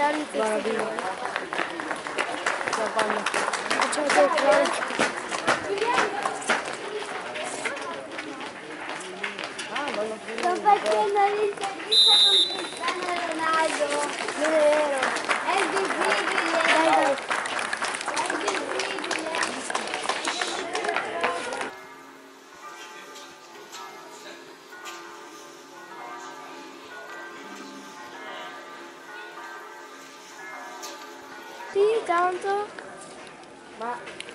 anni che Guarda, sto la palla. facciamo giocare. Sto facendo l'intervista con Cristiano Ronaldo. Non è vero. È visibile. È visibile. Sì, tanto. Ma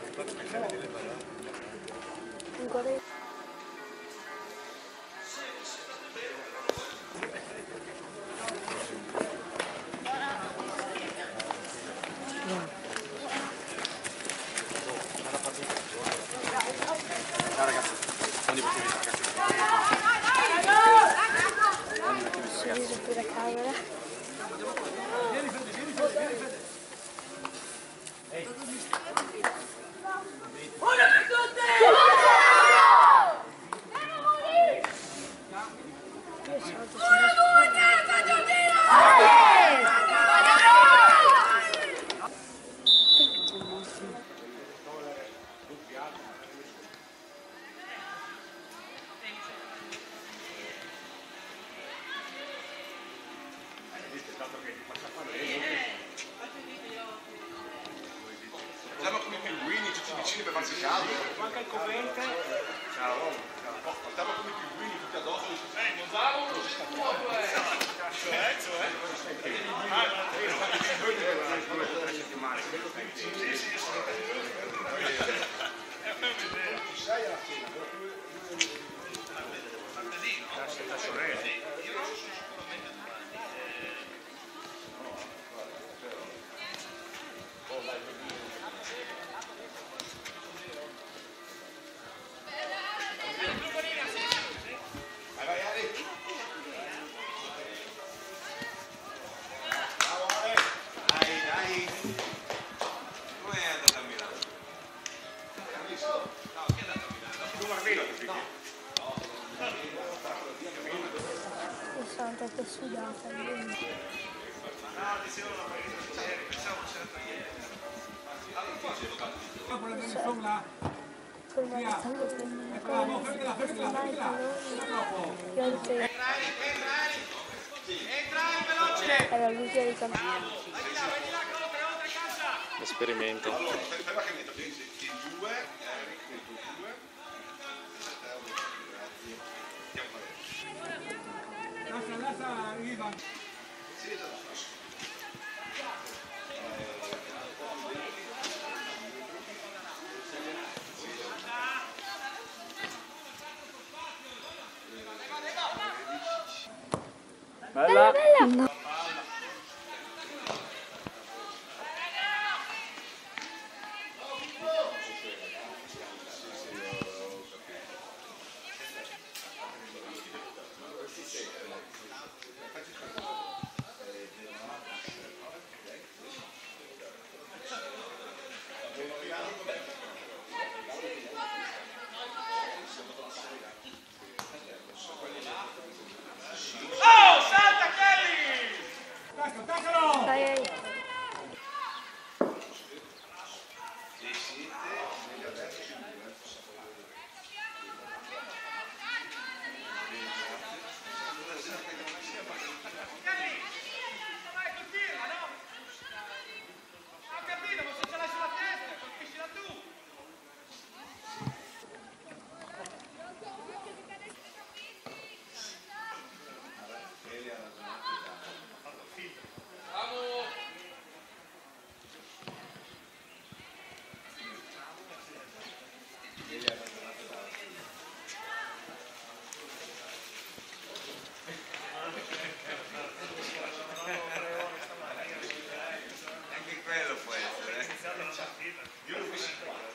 ancora Ciao ragazzi, quando potevi ragazzi? Sorriso per la camera. Facciamo come i pinguini tutti vicini per farsi caldo. Manca il covente. Ciao. Facciamo come i pinguini tutti addosso. Io sono anche sudata. Era l'ultima di campionato. Esperimento. Allora, aspetta che metto il 2, il 2. Lascia Ivan. bella. No. Anche quello può essere. Io lo faccio.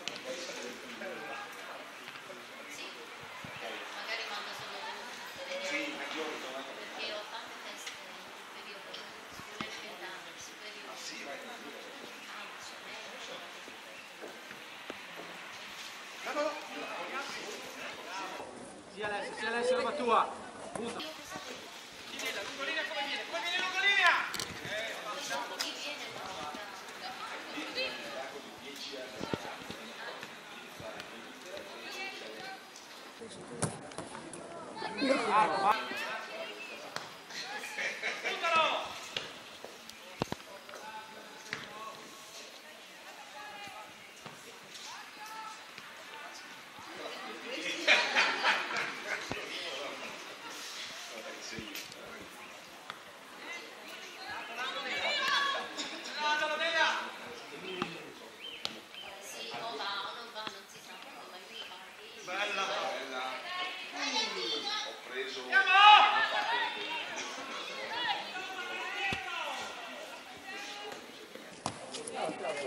Magari quando sono venuto Sì, anch'io ho ritornato. perché ho tante teste superiori, superiori. Sì, Sia Alessio roba tua. Punto. Io questa Lungolinea come viene? Come viene Lungolinea?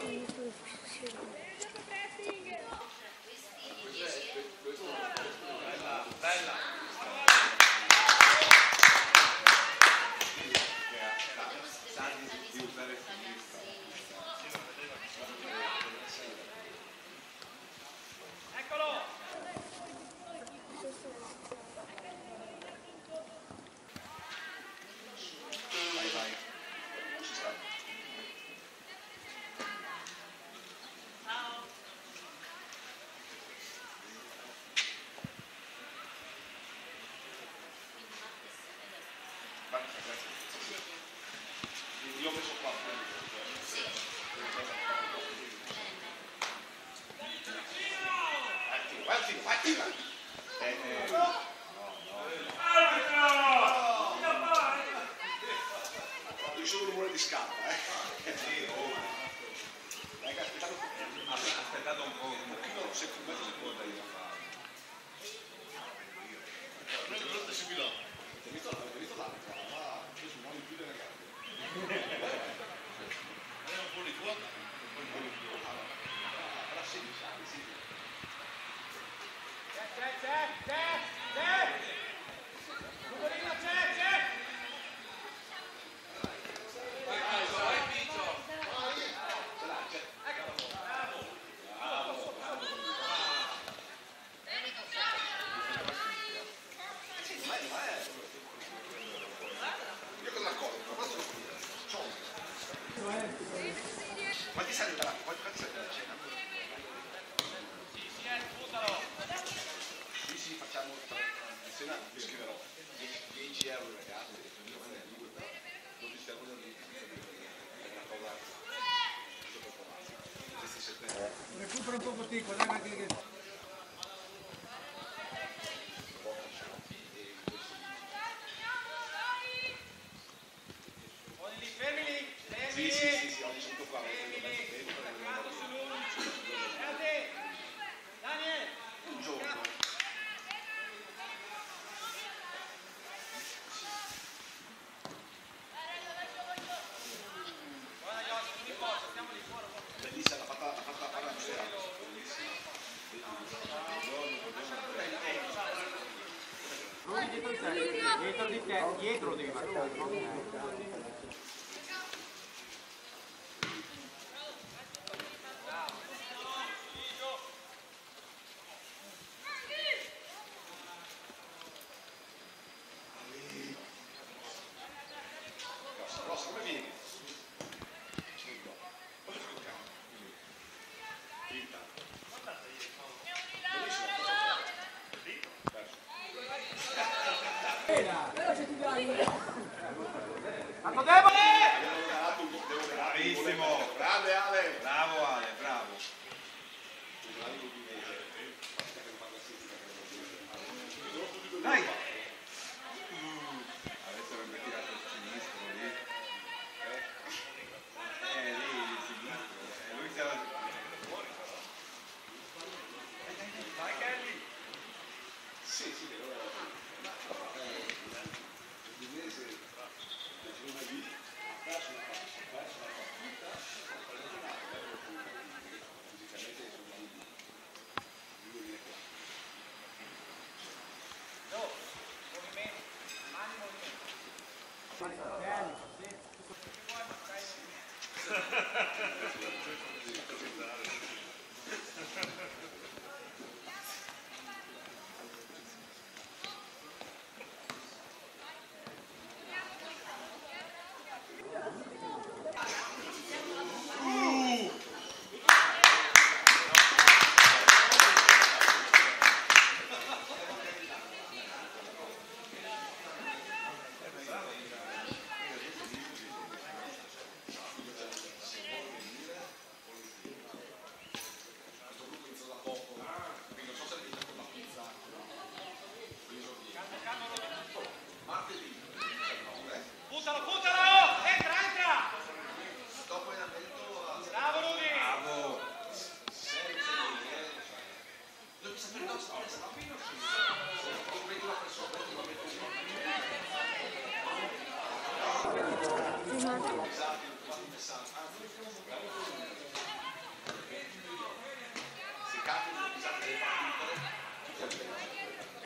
Io ho messo qua. Vai. Io sono un rumore di scarpa, Dai, aspettate un po', un secondo io a fare. Ti ho visto l'altra, io sono in più delle gambe. È un po' di quota, però 16 anni, sì. Io cosa raccolgo? Quanti sei da cena? Sì, facciamo la cena, vi scriverò 10 euro ragazzi, non vi stiamo dando è una cosa super provata. Recupera un po' tico, dai che... Sì, oggi sono qua. Un giorno. Bellissima, la fatta la palla bellissima. Dietro di te, dietro devi marcare. Rossa, come vieni? Bravissimo! Grande Ale! Bravo Ale, bravo! Dai! Adesso avrebbe tirato il sinistro lì. Lì il sinistro. Lui si era... Vai Kelly! Sì, l'inglese una lì, perso una partita, fisicamente sono lì.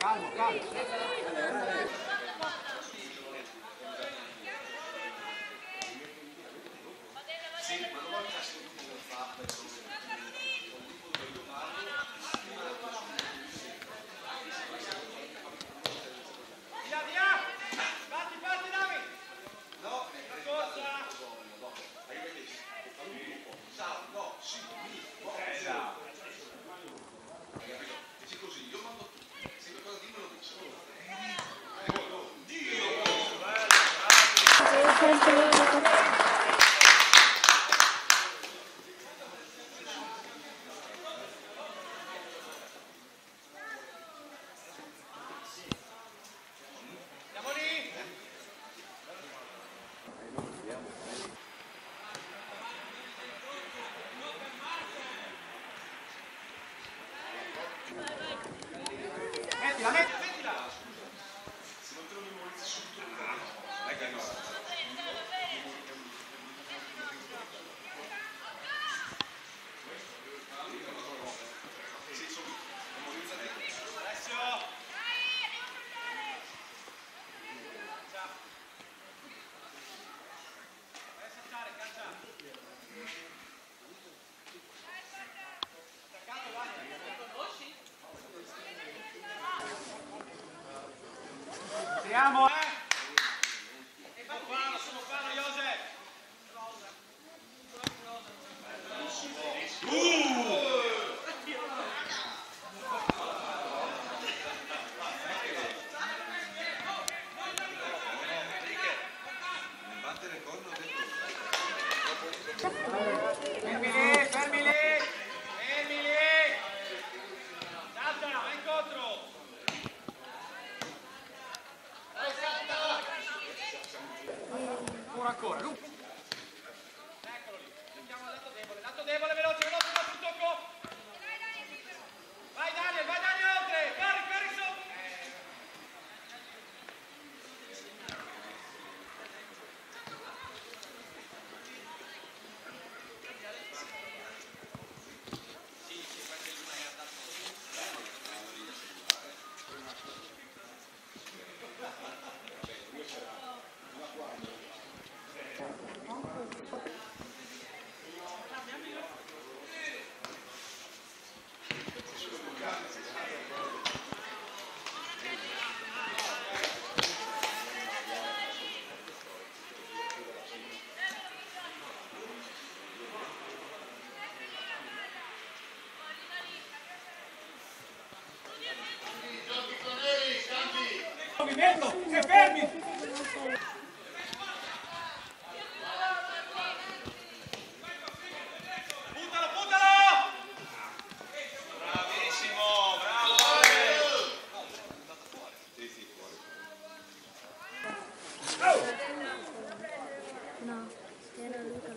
Calmo, calmo. Sì, ma una volta si non fa per Di là! Parti, parti, Davi! no, Corsa! no, sì, dici così, io mando se qualcosa di me lo dice. Andiamo lì! Mettila, mettila! Se non te lo memorizzi subito non è che no. Sì, subito, memorizzati. Adesso! Vai a saltare, caccia! Attaccato, vai! Siamo, sono palo, Josef! Battere il corno dentro. Fermi lì, fermi lì! Fermi lì! Salta, vai incontro! Ancora, lungo! Eccolo lì, mettiamo il lato debole, veloce, veloce, sul tocco! Vai Daniel, oltre! Cari su! Movimento, se fermi! Puntalo! Bravissimo, bravo! No, era Luca.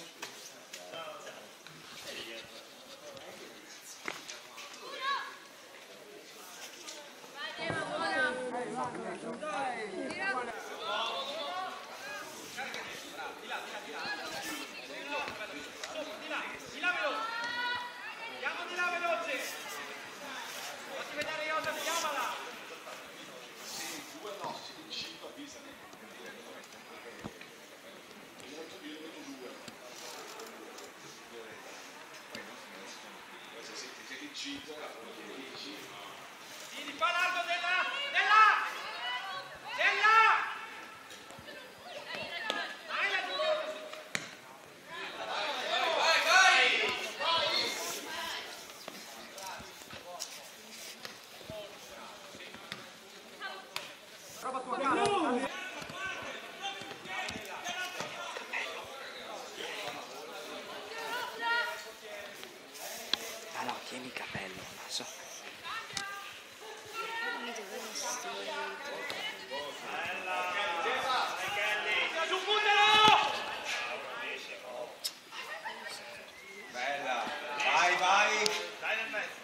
Di là veloce! Andiamo di là veloce! Facci vedere Josef, chiamala! Sì, 2 no, 5 avvisano. Io metto 2. Poi se siete in 5, la foto 10. Sì, fa largo della! Vai la giocata! Prova tua cara! Ah no, tieni il capello, lo so. Giù, puntalo! Bella, vai! Dai nel mezzo!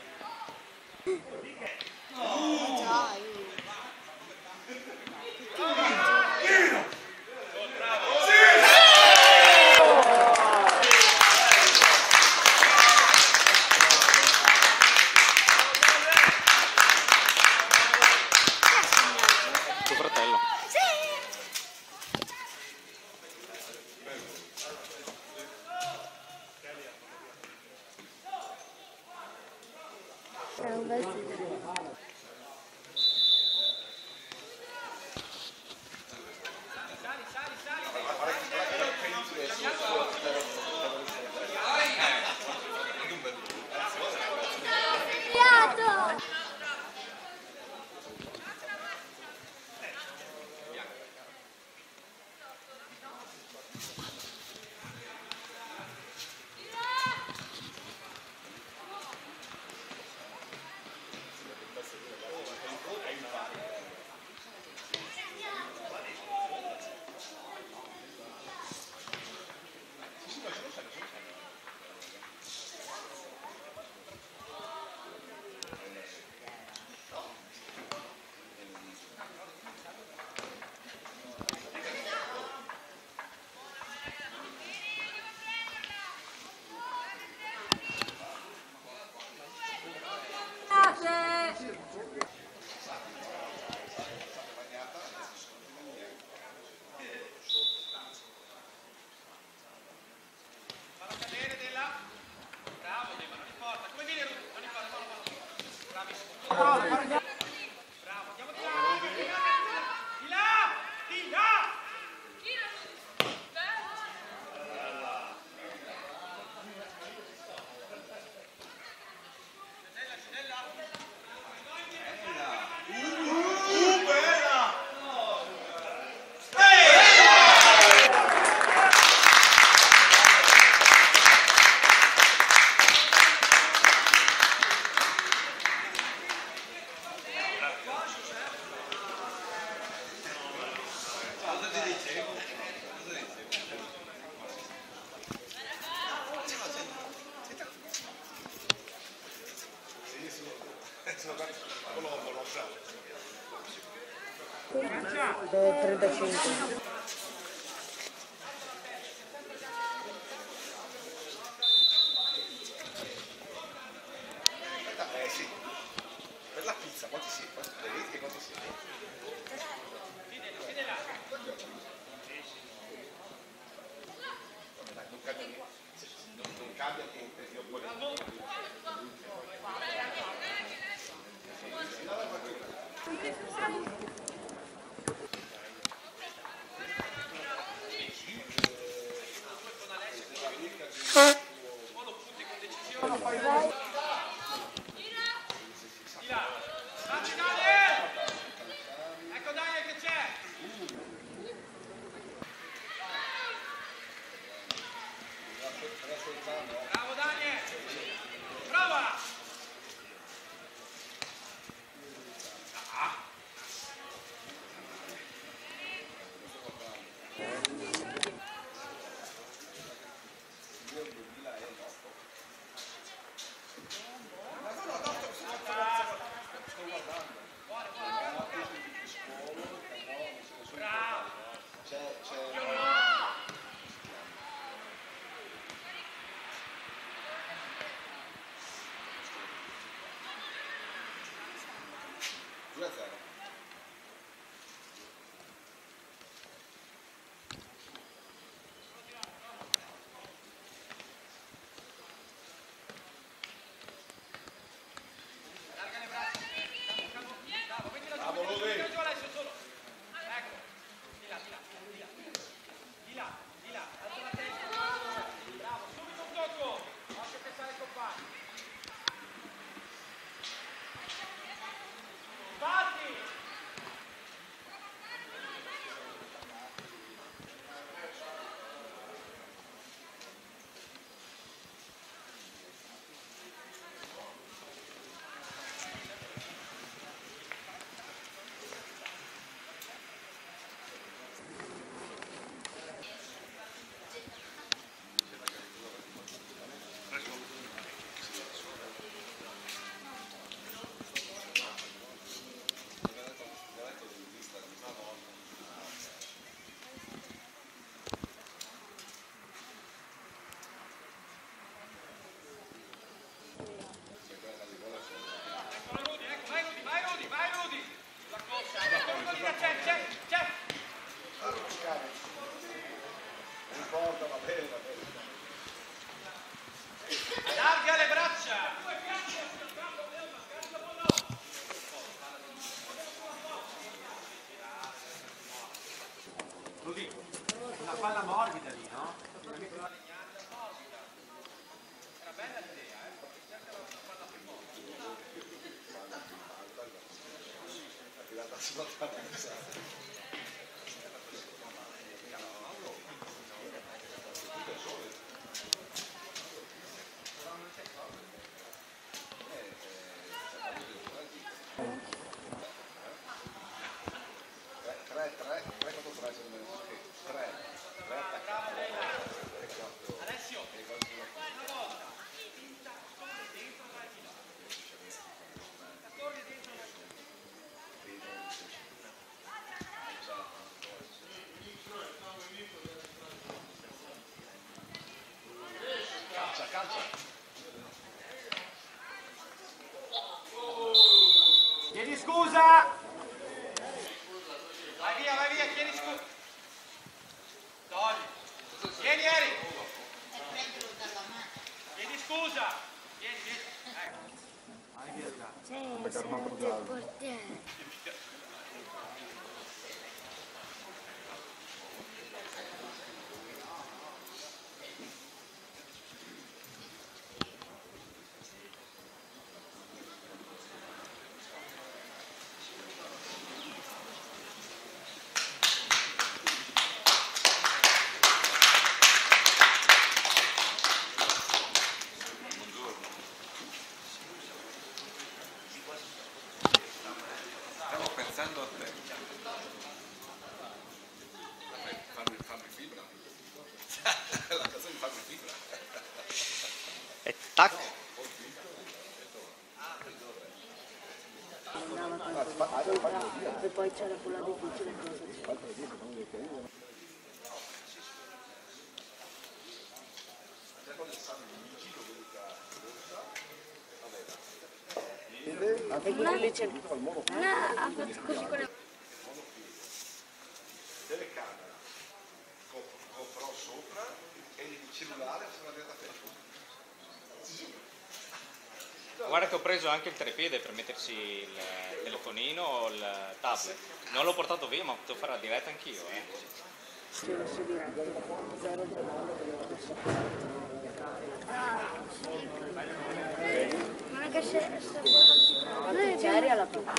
È un bel sito. Do 35. Sì. Per la pizza, quanti si? Vedete quanti si? Non cambia niente. Non cambia niente. Io poi... Ecco Daniel che c'è! Bravo Daniel! Prova! Chiedi scusa! Vai via, chiedi scusa! Togli! Vieni Eri! E prendilo dalla mano. Chiedi scusa! Vieni. Sente il portiere. Stavo pensando a te. Fammi fibra. La casa di Fammi fibra. E tac. E poi c'era quella difficile cosa. E quello lì c'è. No, ha fatto così con le... Telecamera, GoPro sopra e il cellulare sulla dieta Facebook. Guarda che ho preso anche il trepiede per metterci il telefonino o il tablet. Non l'ho portato via, ma potevo fare la diretta anch'io. C'è lo su diretto. 0 Non è che se Quanti c'eri alla prima?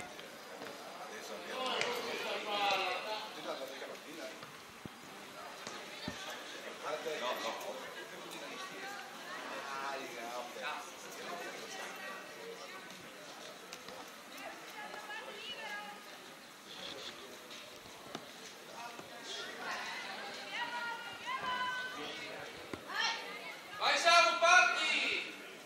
Vai Samu, parti!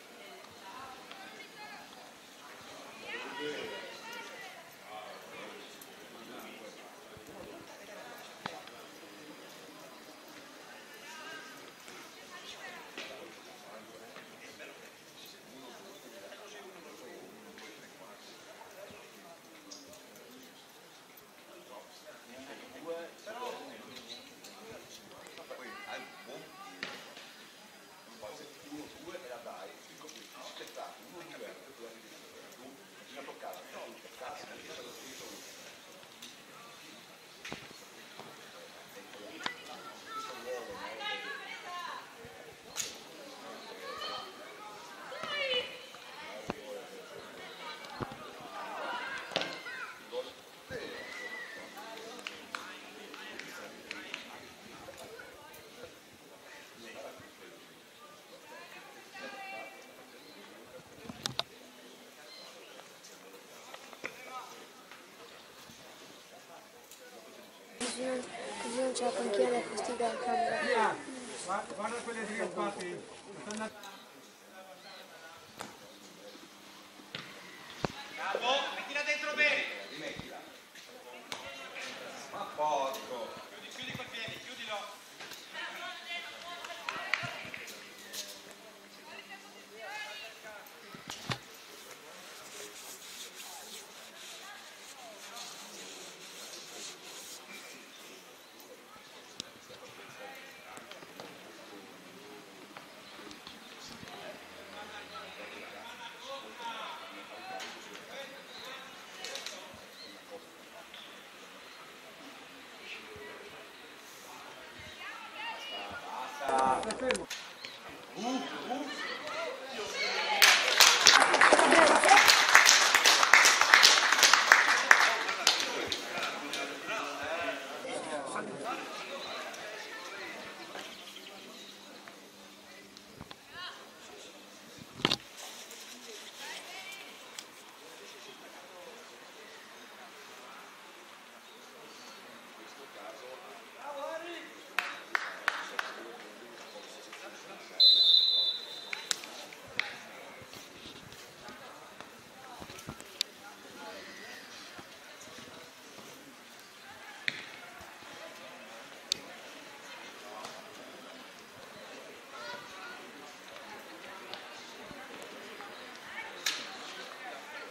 così non c'è la panchina da fastidio alla camera. Guarda quelle tre infatti. Bravo, mettila dentro bene. Rimettila. Ma porco. Chiudi col piede, chiudilo.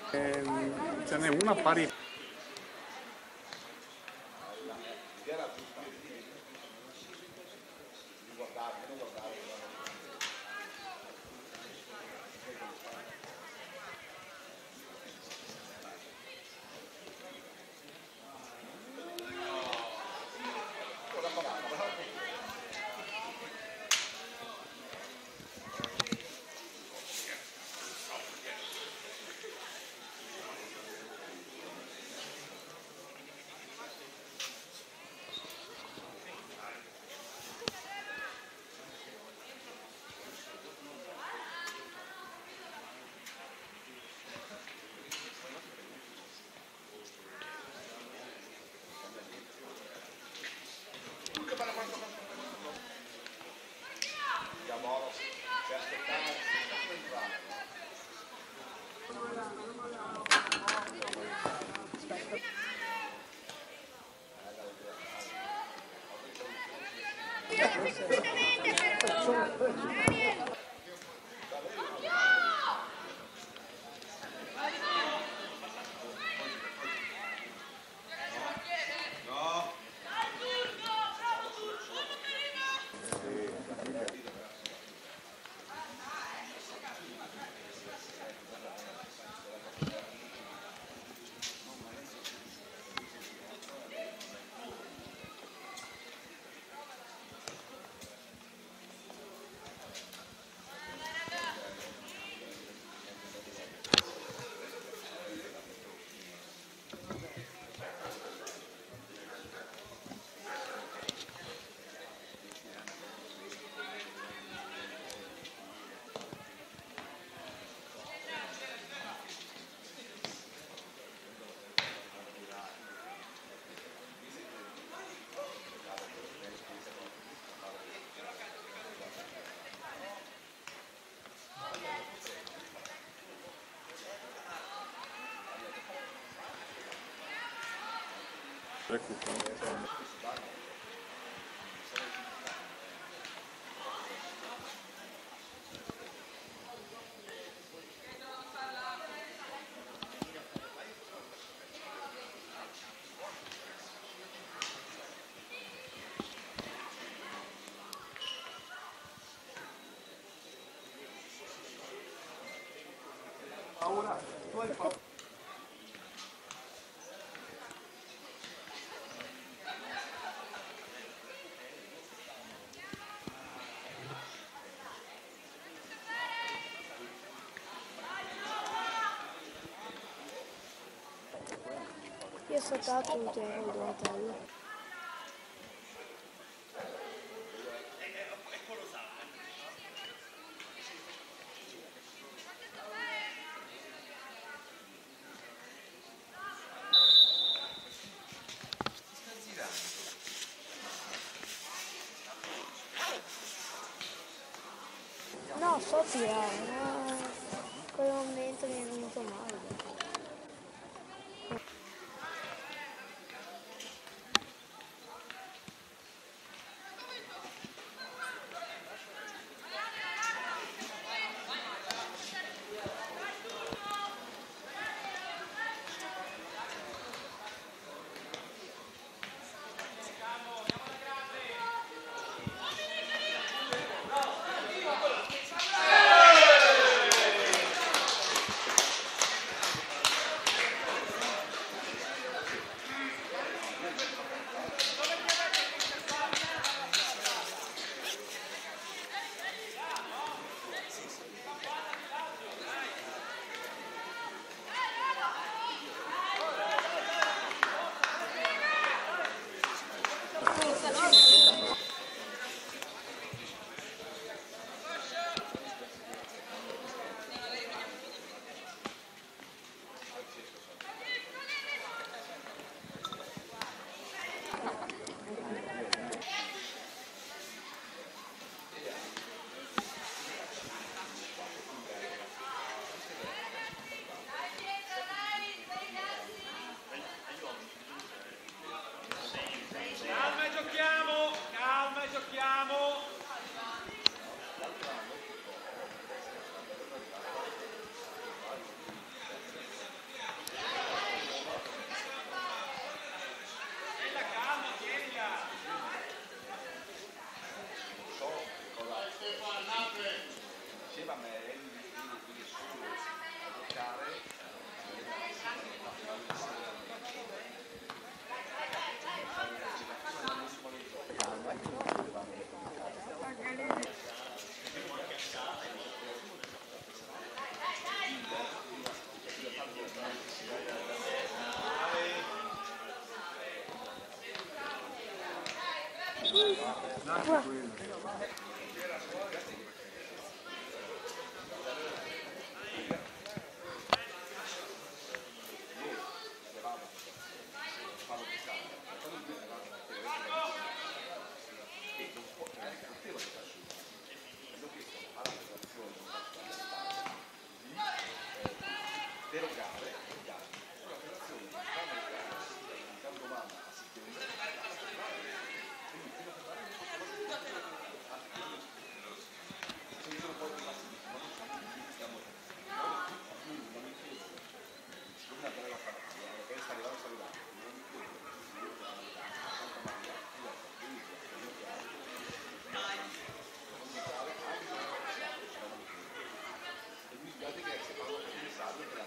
Ce n'è una pari. Io sono stato un giro di hotel. No, so tirare, ma in quel momento mi è venuto male. voleva, ma è solo a giocare. Derogare gli altri sulla federazione di Campovana a settembre, quindi fino a febbraio non possiamo sentono poi di massimo, ma non stiamo non mi chiedo, non è bella fatta, perché sta arrivando, non mi chiedo, e mi spiace che si parla di messaggio per la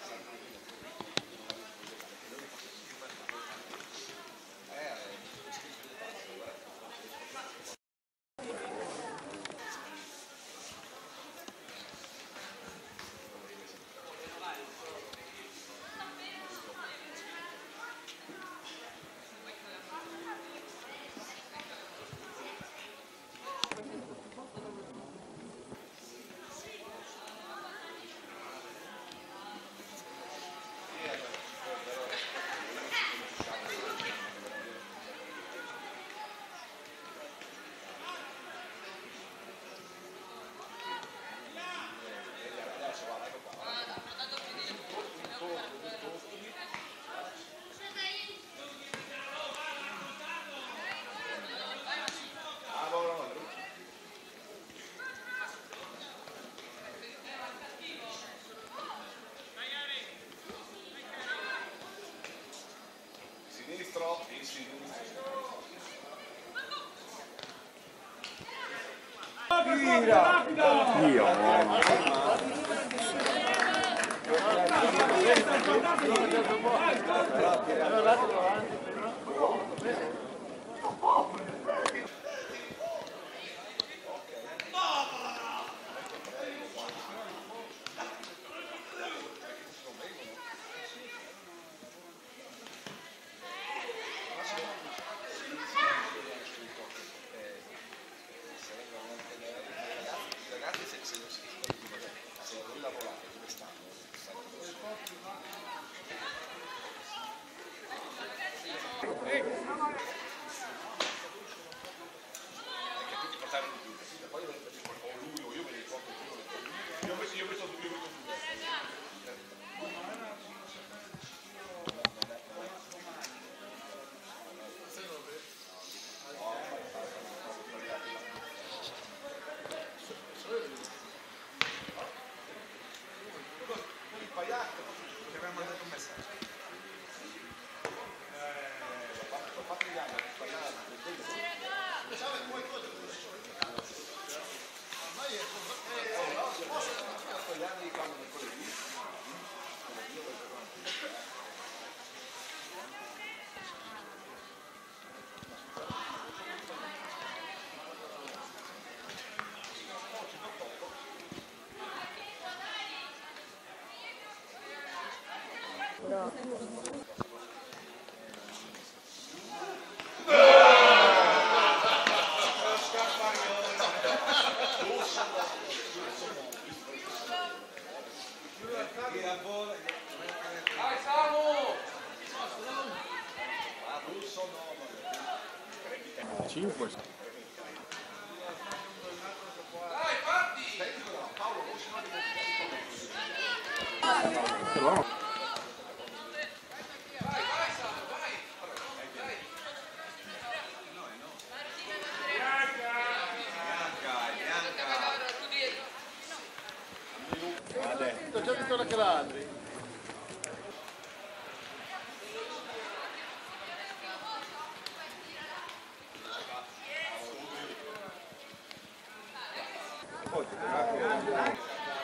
sinistro, in sinistro. Ragazzi, se non lavorate dove stanno? Tutti portare di più, poi o lui o io me li porto più. Io ho messo due. Ti aveva mandato un messaggio. Ho fatto gli anni, gli anni quando nel collegio. Dai Samu! 5. Dai, parti! Vai Samu, vai! Dai! Ho già visto la Calandri. Poi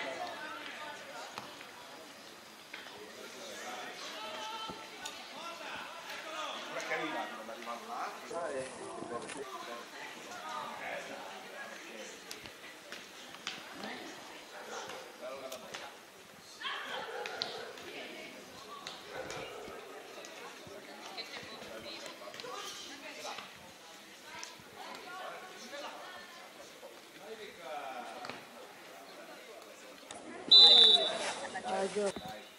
ragione.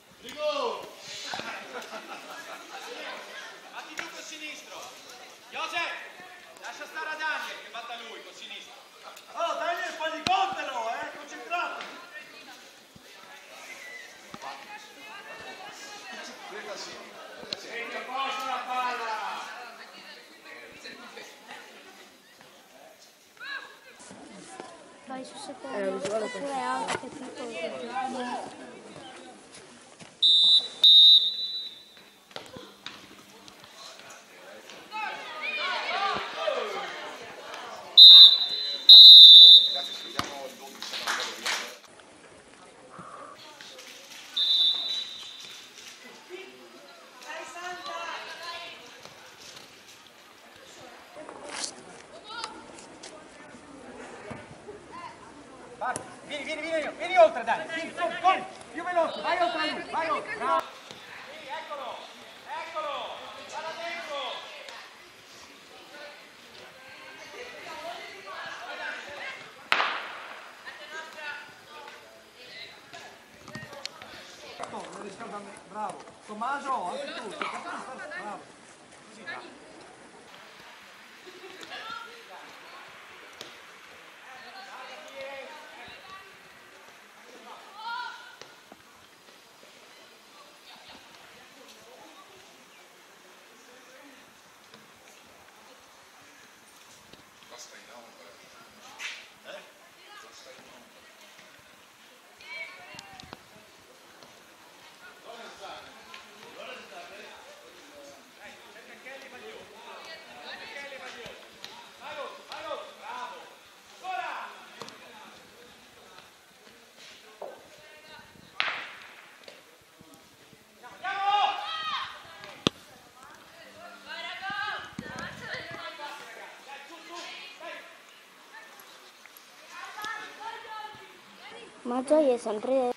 Batti giù col sinistro. Joseph, lascia stare a Daniel che batta lui col sinistro. Oh, Daniel, fai di gol però, concentrato. Senti, posto la palla. Vai sul secondo, oppure anche piccolo. Ragazzi, se vediamo il 12 sarà un bello video. Vieni oltre, dai. Vieni, corri, più veloce, vai oltre a lui, vai oltre. Bravo. Sì, eccolo, vada dentro. Bravo. Tommaso, anche tu, bravo. Così, bravo. Basta in onda. Basta in onda. Ma Gioia è sempre...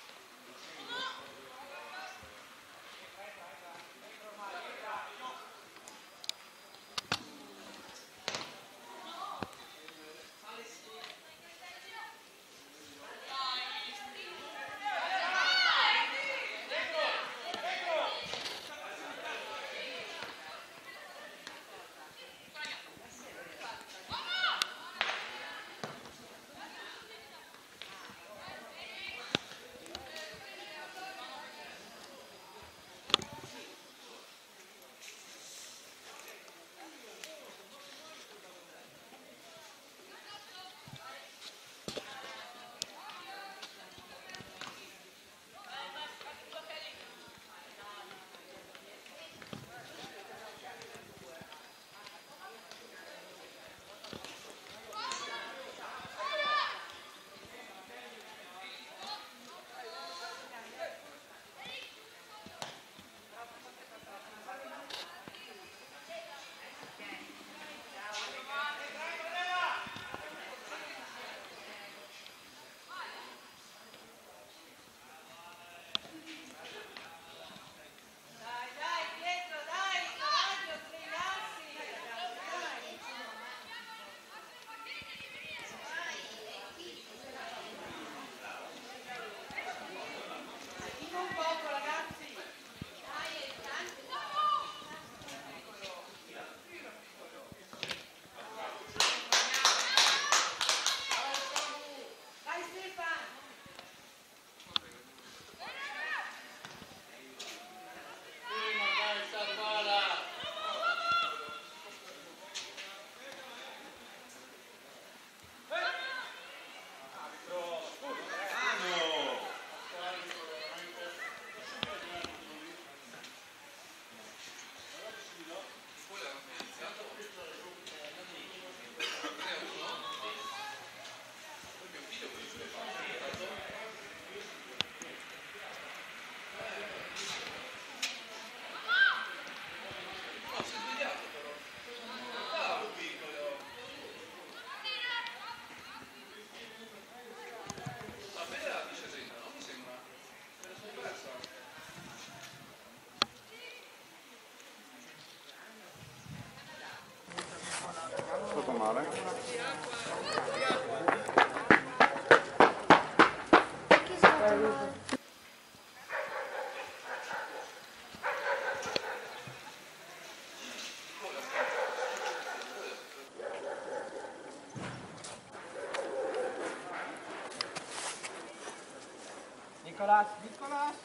Nicolas, Nicolas.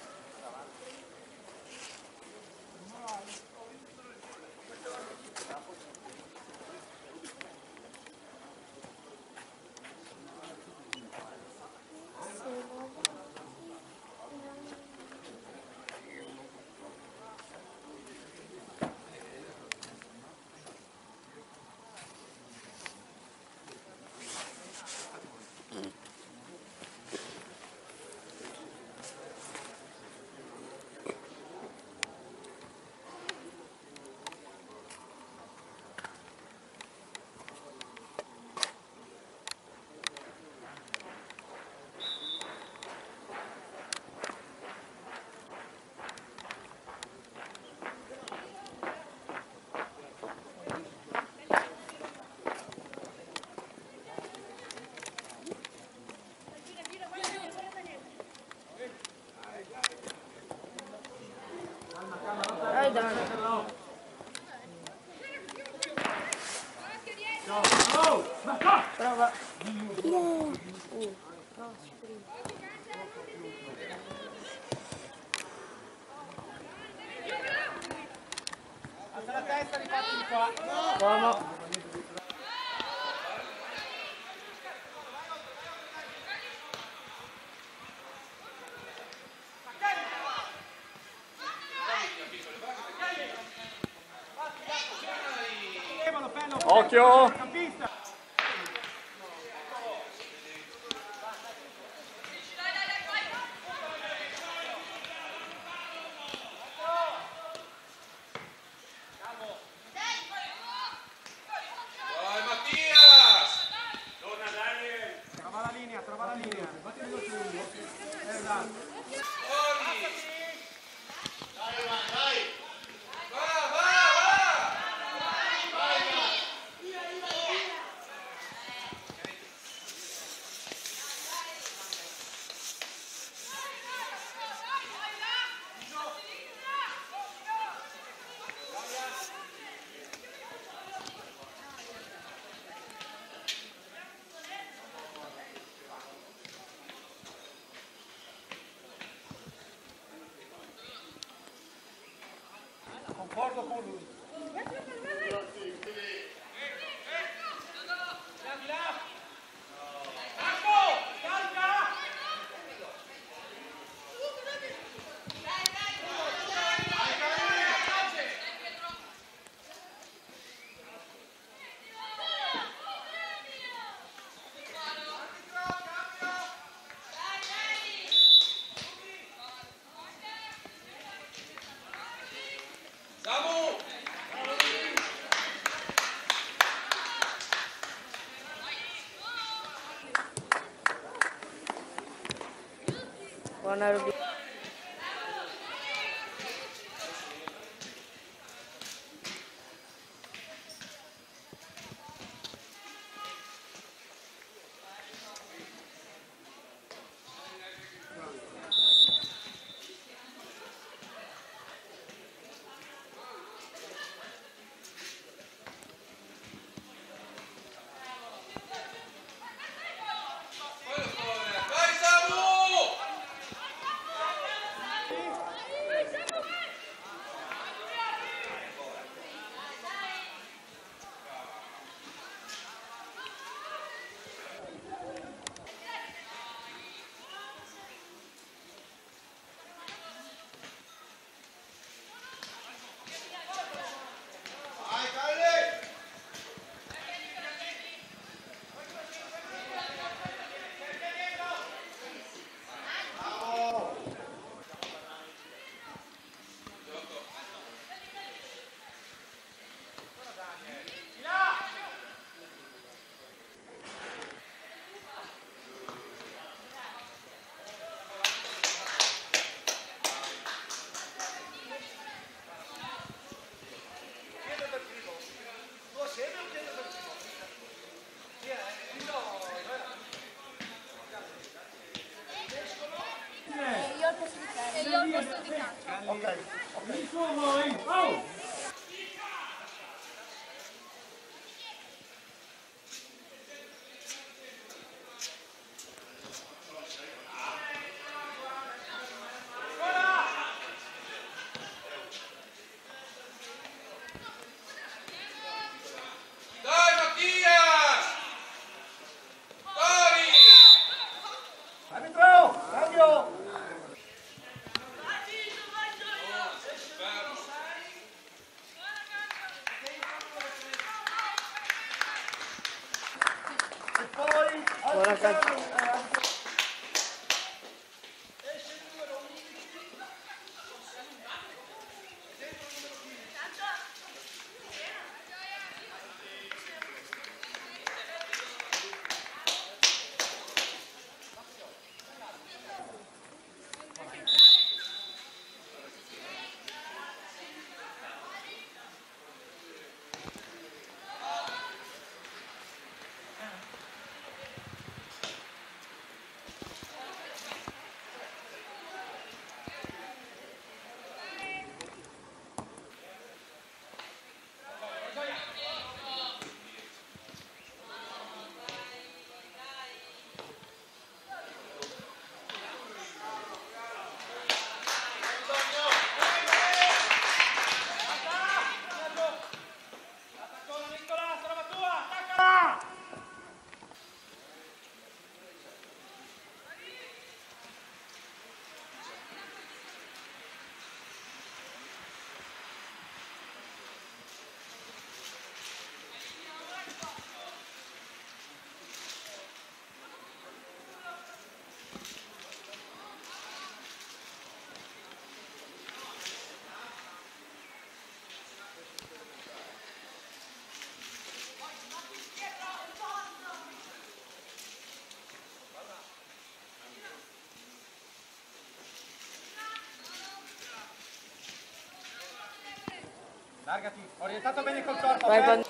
Dai Dani. Prova. Alza la testa, rifatti di qua. Buono. Occhio! Vai Mattias! Trova la linea, trova la linea. Fatti veloce lungo. Esatto. Fuori! Va, va, Concordo con lui. Samu! Buona Rubi. Vai Samu! Vai Kylie! occhio! E poi Buona Largati, orientato bene col corpo. Vai, ok?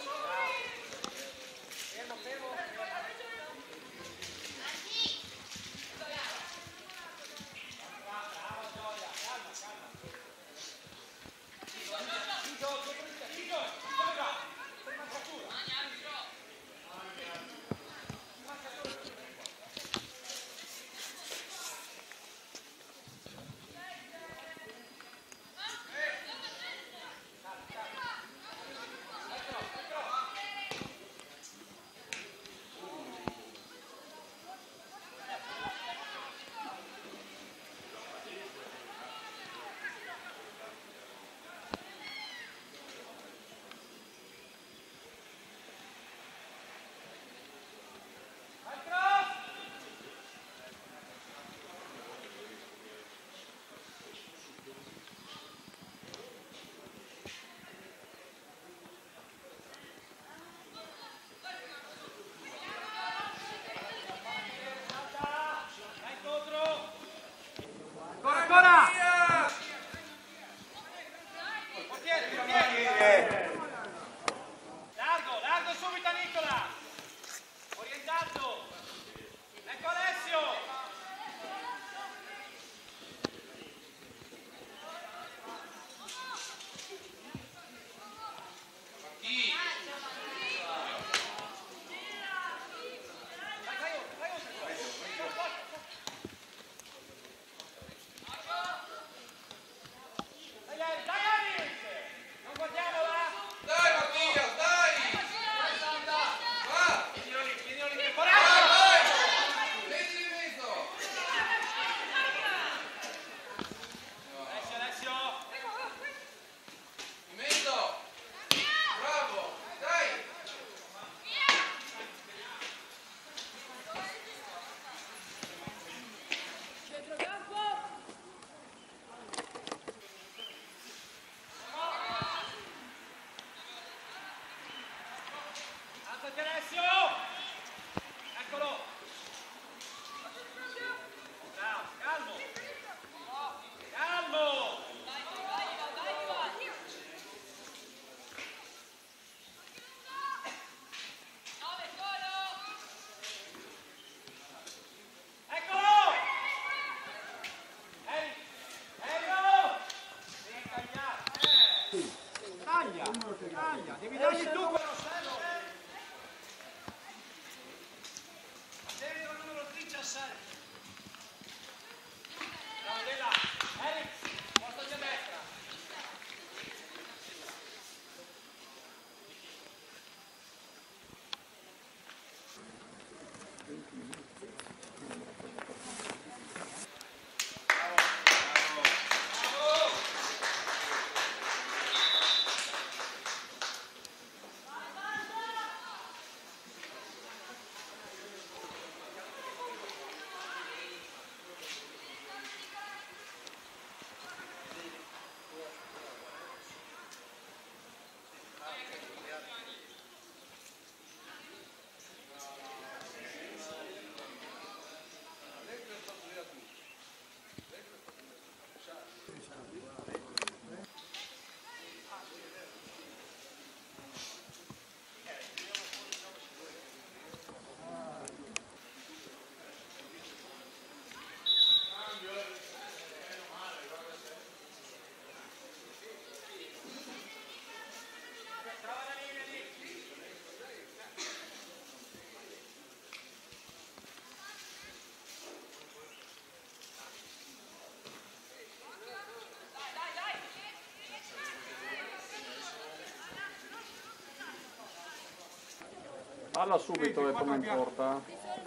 Palla subito e poi non importa.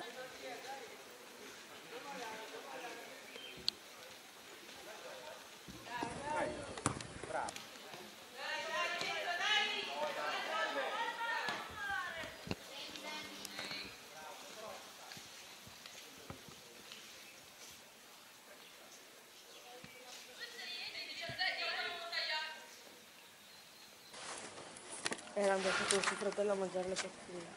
Era andato con suo fratello a mangiare le pappine.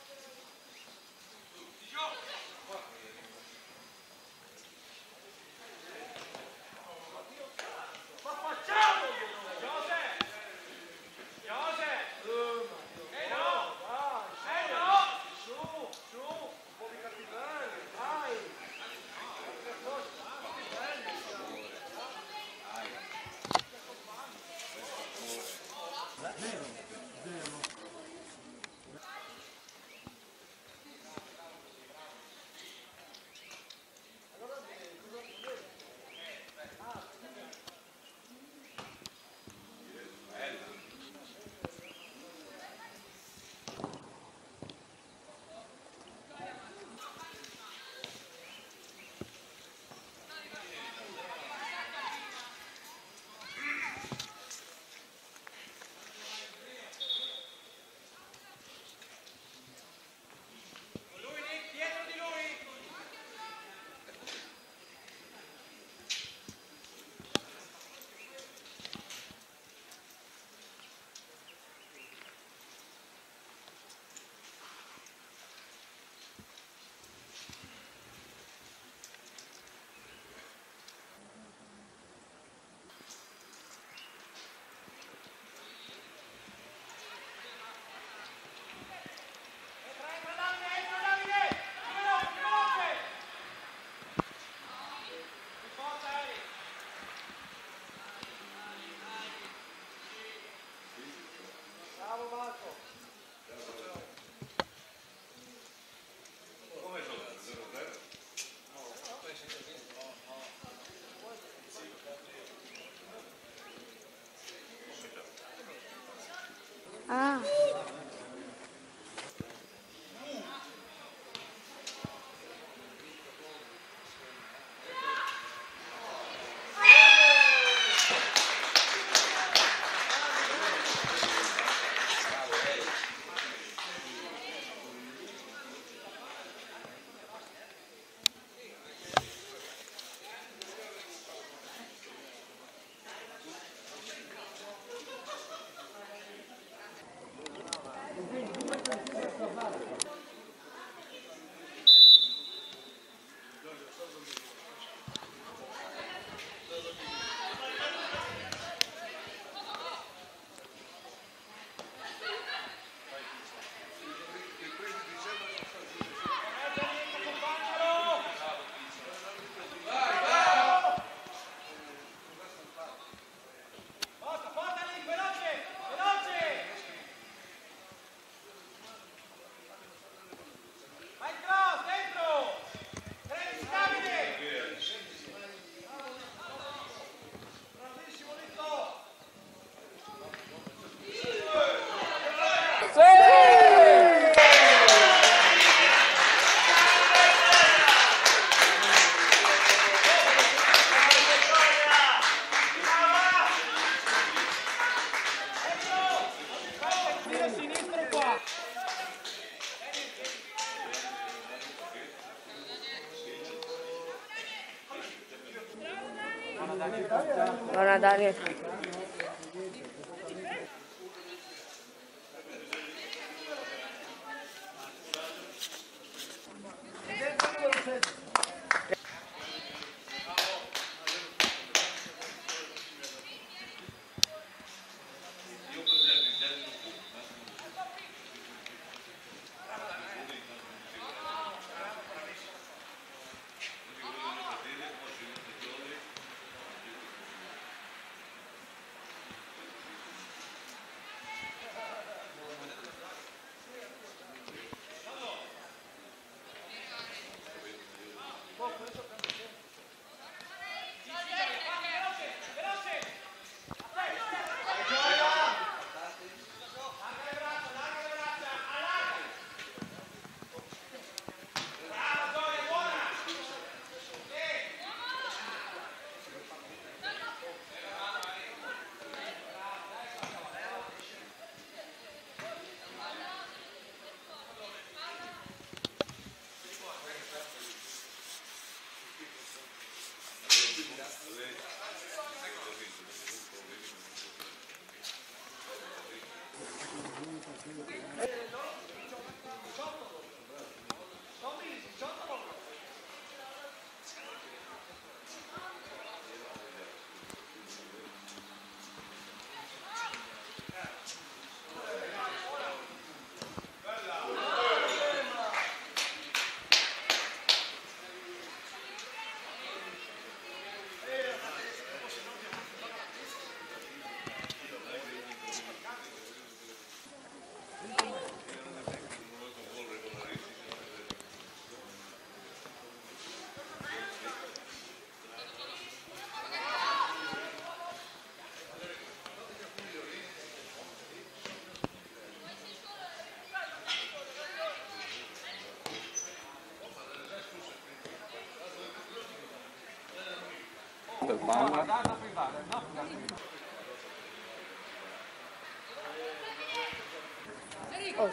Ah. Buona Daniel. del panda. Oh,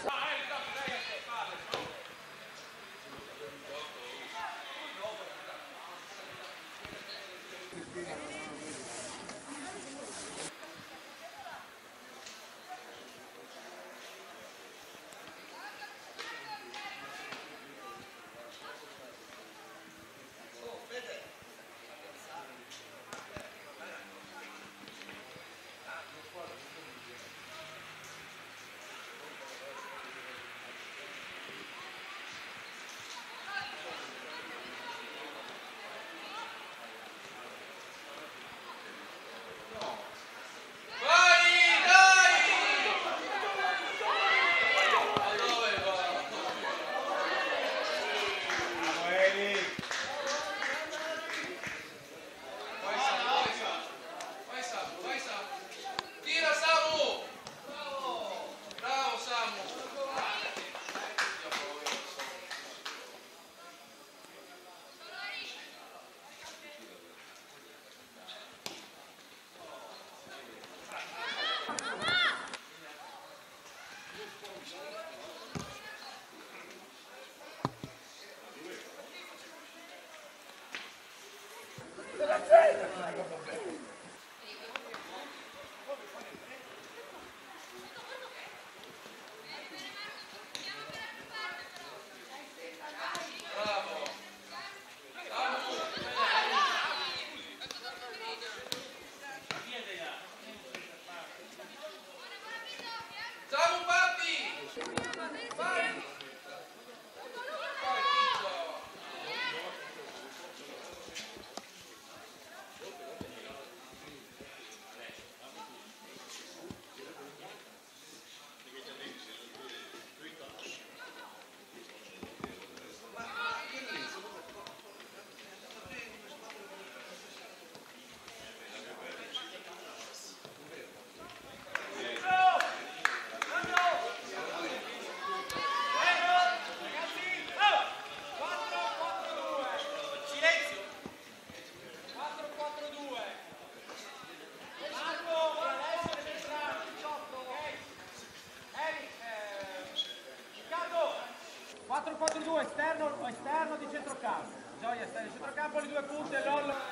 esterno di centrocampo. Gioia esterno di centrocampo, le due punte, LOL. Dai,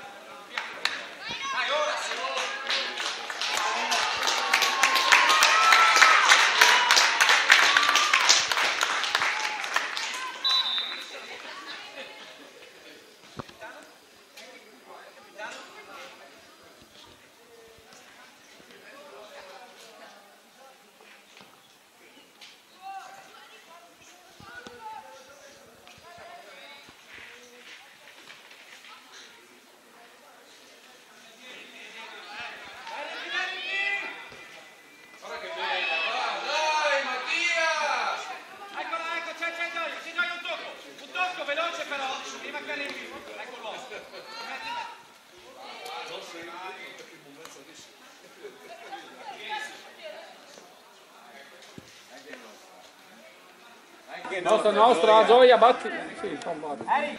ora! Veloce però, prima che arrivi, ecco l'uomo. Nostra, Gioia, batti. Sì, batti.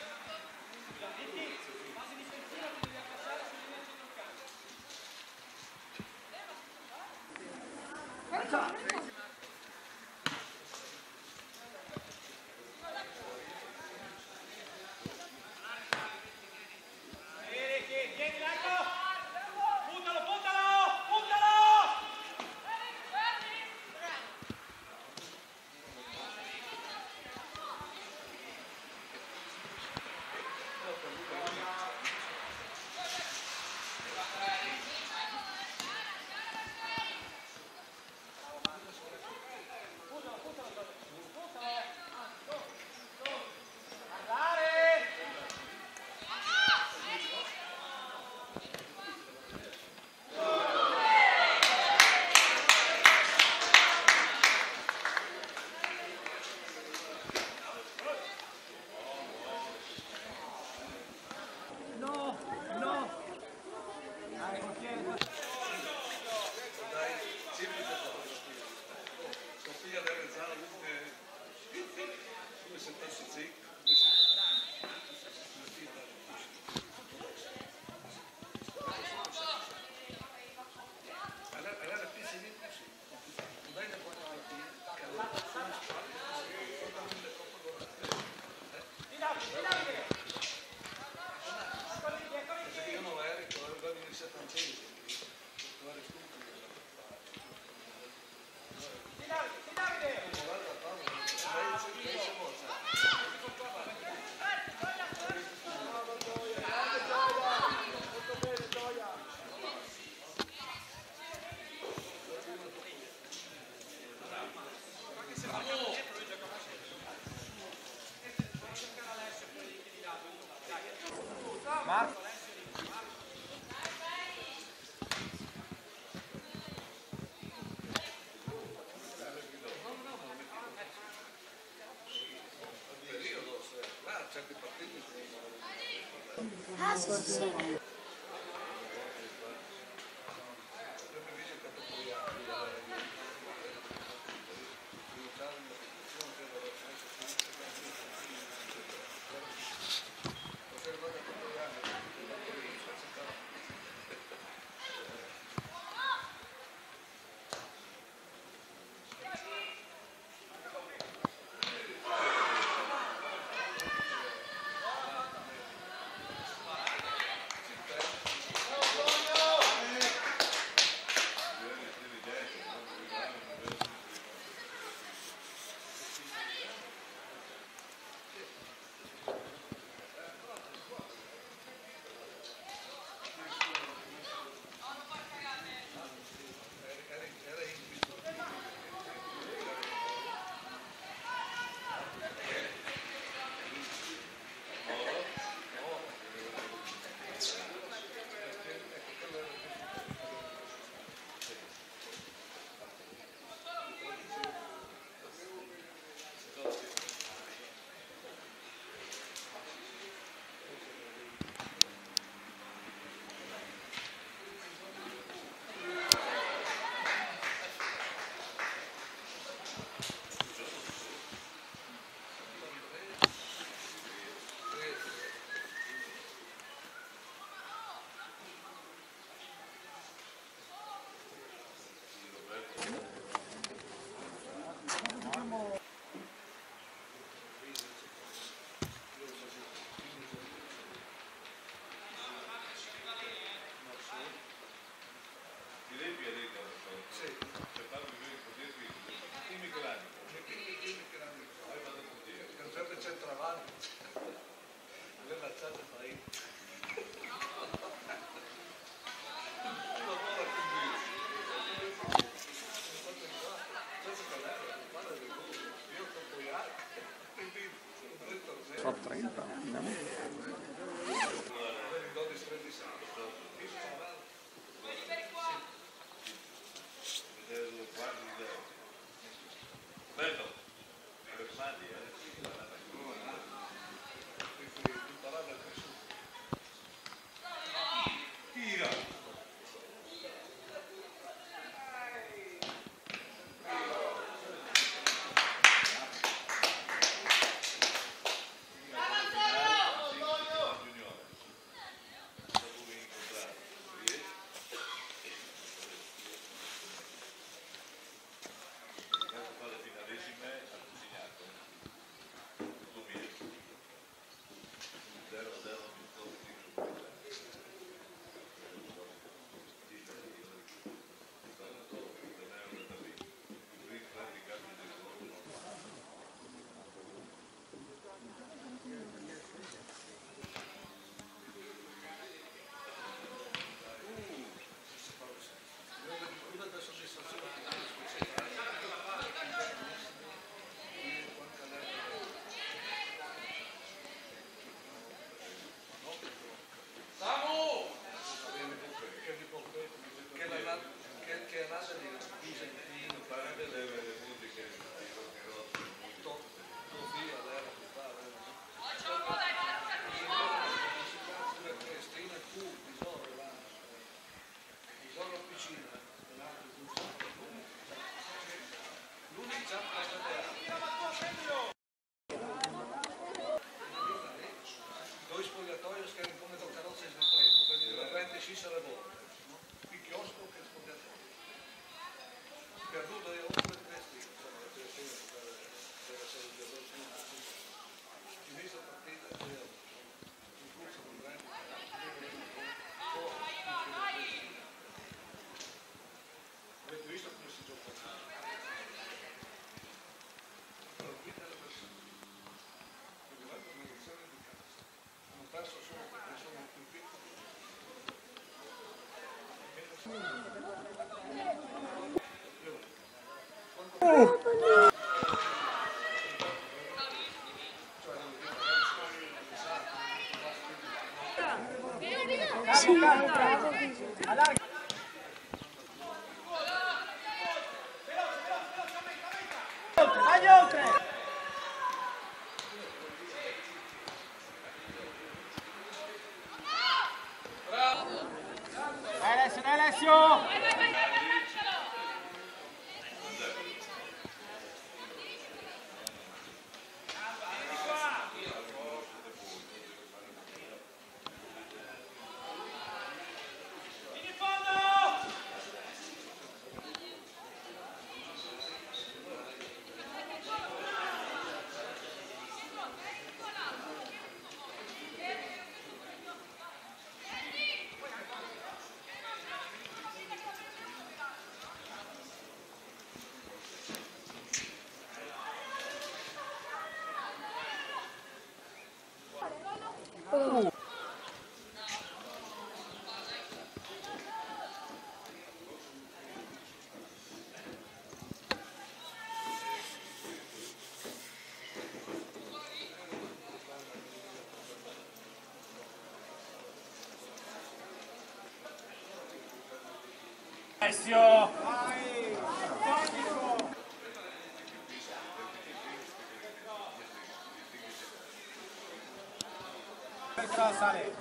Fa 30. Vai oltre! Alessio! Alessio! Sale.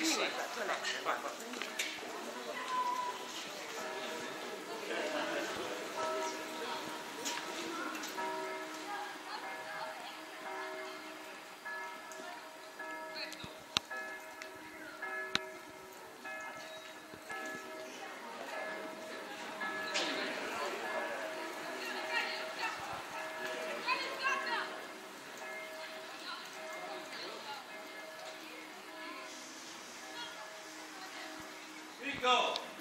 Go!